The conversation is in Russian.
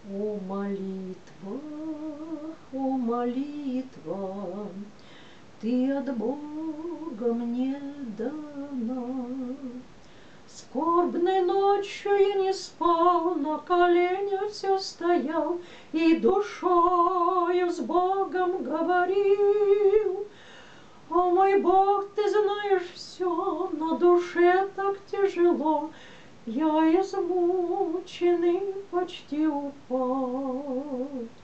О, молитва, ты от Бога мне дана. Скорбной ночью я не спал, на коленях все стоял и душою с Богом говорил. О, мой Бог, ты знаешь все, на душе так тяжело, я измученный почти упал.